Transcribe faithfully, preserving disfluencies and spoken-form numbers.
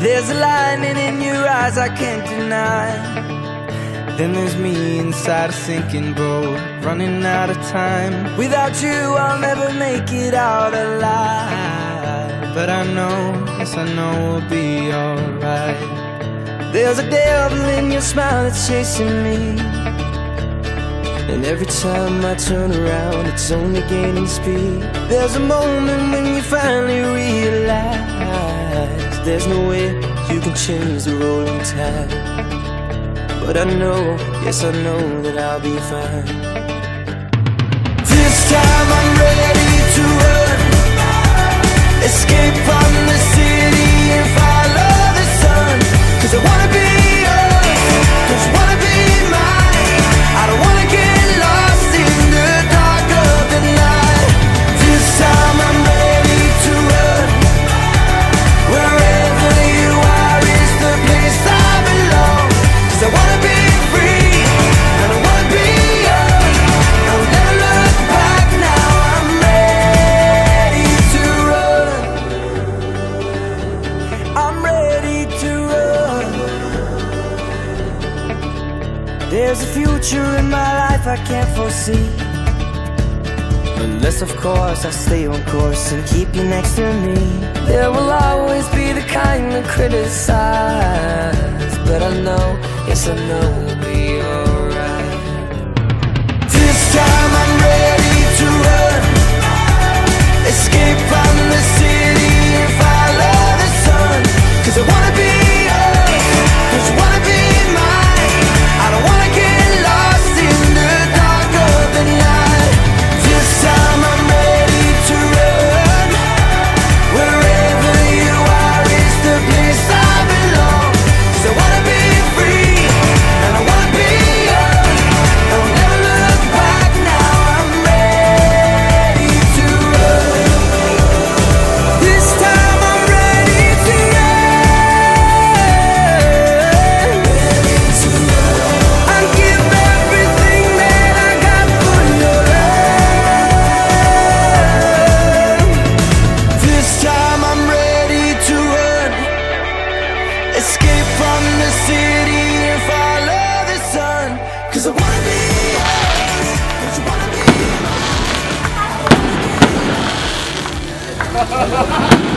There's a lightning in your eyes I can't deny. Then there's me inside a sinking boat, running out of time. Without you I'll never make it out alive. But I know, yes I know we'll be alright. There's a devil in your smile that's chasing me, and every time I turn around it's only gaining speed. There's a moment when you finally realize there's no way you can change the rolling tide. But I know, yes I know that I'll be fine. This time I'm ready to run, escape from the city and follow the sun. Cause I wanna be yours, cause you wanna be mine. I don't wanna get lost in the dark of the night. This time I'm ready to run, wherever you are is the place I belong. Cause I wanna be free, and I wanna be young. I'll never look back now, I'm ready to run. I'm ready to run. There's a future in my life I can't foresee, unless of course I stay on course and keep you next to me. There will always be the kind that criticize, but I know, yes I know we'll be alright. This time I'm ready to run, escape from the city and follow the sun. Cause I wanna be yours, cause you wanna be mine. I don't wanna get lost in the dark of the night. This time I'm ready to run, wherever you are is the place I belong. Cause I wanna be free, and I wanna be young. I'll never look back now, I'm ready to run. This time I'm ready to run. I'll give everything that I got for your love. This time I'm ready to run, escape from the city and follow the sun. Cause I wanna be yours, cause you wanna be mine.